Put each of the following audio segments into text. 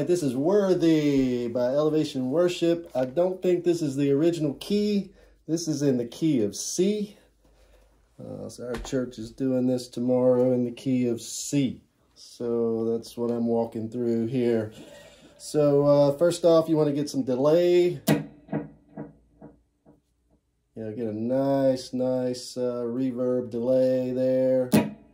right, this is Worthy by Elevation Worship. I don't think this is the original key. This is in the key of C. So our church is doing this tomorrow in the key of C. So that's what I'm walking through here. So first off, you want to get some delay. Yeah, get a nice reverb delay there.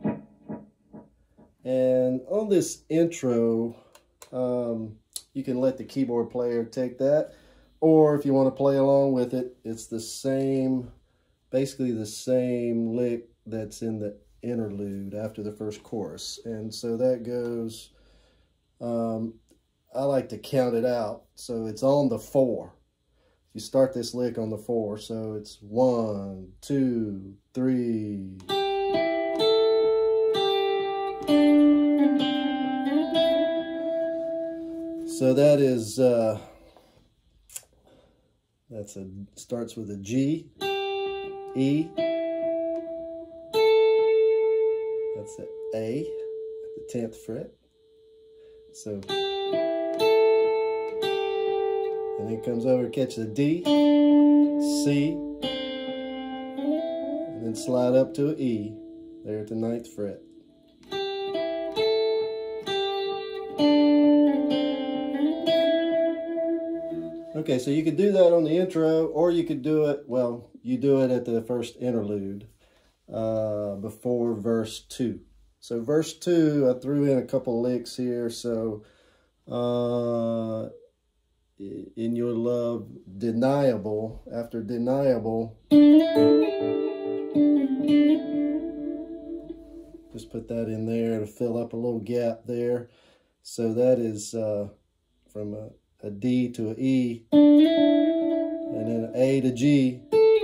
And on this intro, you can let the keyboard player take that. Or if you want to play along with it, it's the same, basically the same lick that's in the interlude after the first chorus. And so that goes, I like to count it out. So it's on the 4. You start this lick on the 4. So it's 1, 2, 3. So that is, starts with a G, E, that's an A at the 10th fret. So, and then it comes over, catches a D, C, and then slide up to an E there at the 9th fret. Okay, so you could do that on the intro, or you could do it, well, you do it at the first interlude before verse 2. So verse 2, I threw in a couple licks here. So in your love, deniable, after deniable, just put that in there to fill up a little gap there. So that is from a D to an E, and then an A to G,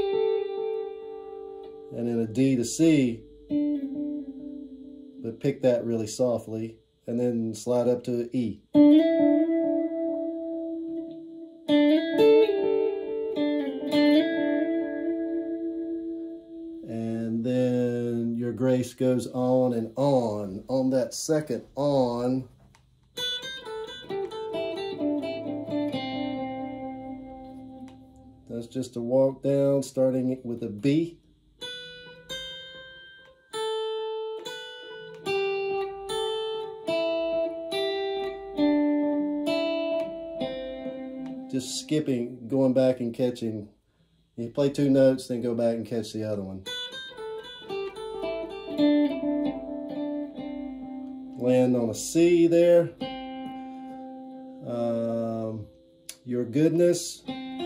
and then a D to C, but pick that really softly, and then slide up to an E. And then your grace goes on and on. On that second on, that's just a walk down, starting with a B. Just skipping, going back and catching. You play 2 notes, then go back and catch the other one. Land on a C there. Your goodness.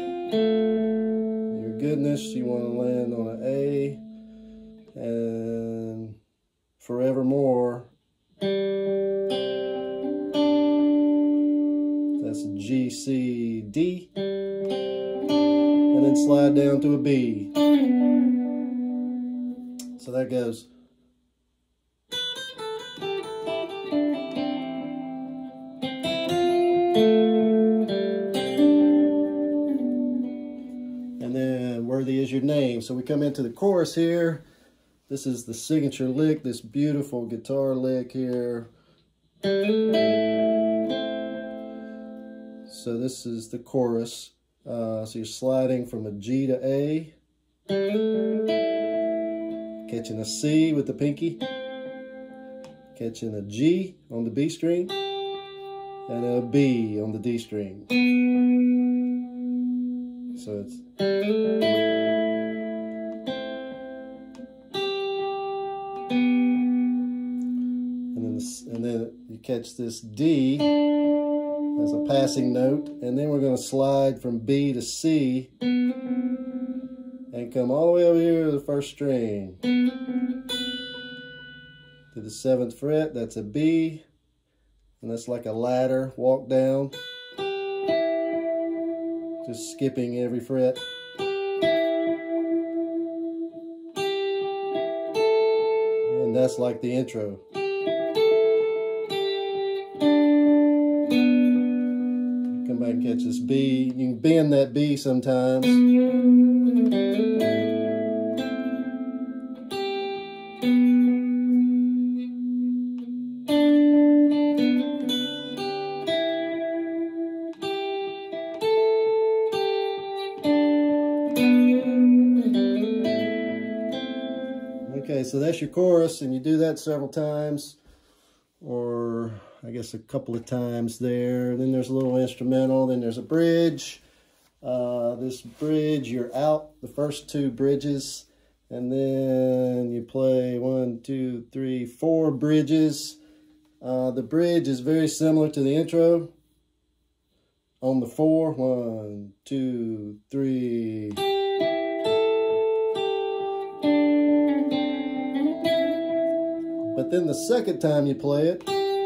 Your goodness, you want to land on an A, and forevermore, that's G, C, D, and then slide down to a B. So that goes. And then Worthy is your name. So we come into the chorus here. This is the signature lick, this beautiful guitar lick here. So this is the chorus. So you're sliding from a G to A, catching a C with the pinky, catching a G on the B string, and a B on the D string. So it's, and then you catch this D as a passing note, and then we're going to slide from B to C and come all the way over here to the first string to the 7th fret. That's a B, and that's like a ladder walk down, just skipping every fret. And that's like the intro. Come back and catch this B. You can bend that B sometimes. Okay, so that's your chorus, and you do that several times, or I guess a couple of times there. Then there's a little instrumental, then there's a bridge. This bridge, you're out the first two bridges, and then you play 1, 2, 3, 4 bridges. The bridge is very similar to the intro. On the 4, 1, 2, 3. But then the second time you play it,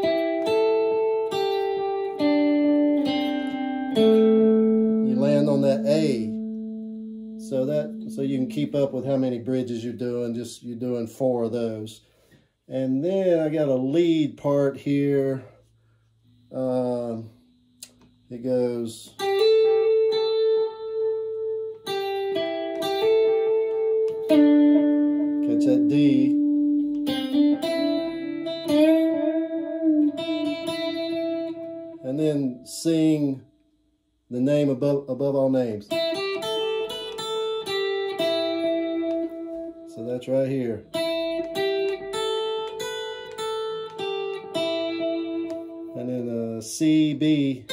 you land on that A. So you can keep up with how many bridges you're doing. You're doing 4 of those. And then I got a lead part here. It goes. Catch that D. And then sing the name above all names. So that's right here. And then C, B.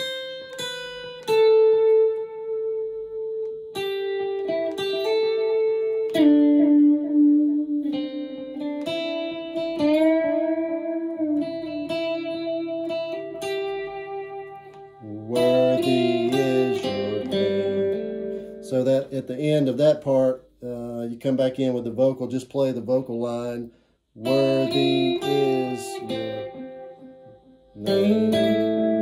Worthy is your name. So that at the end of that part, you come back in with the vocal. Just play the vocal line. Worthy is your name.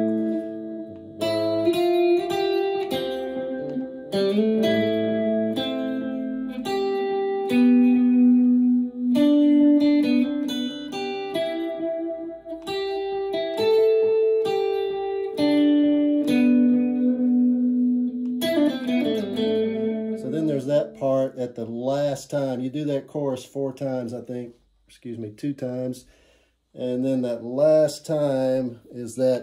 That part at the last time. You do that chorus 4 times, I think. Excuse me, 2 times. And then that last time is that.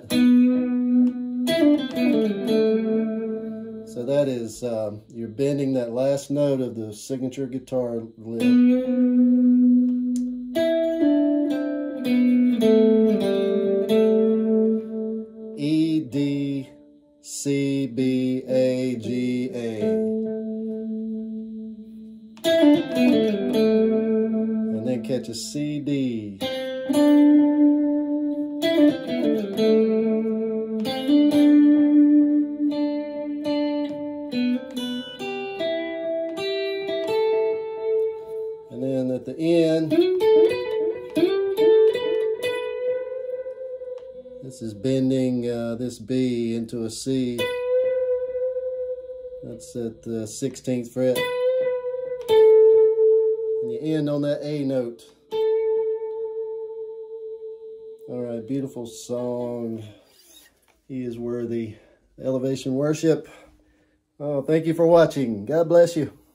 So that is, you're bending that last note of the signature guitar lick. E, D, C, B, A, G, A. And then catch a C, D. And then at the end, this is bending this B into a C. That's at the 16th fret. And you end on that A note. All right, beautiful song. He is worthy. Elevation Worship. Oh, thank you for watching. God bless you.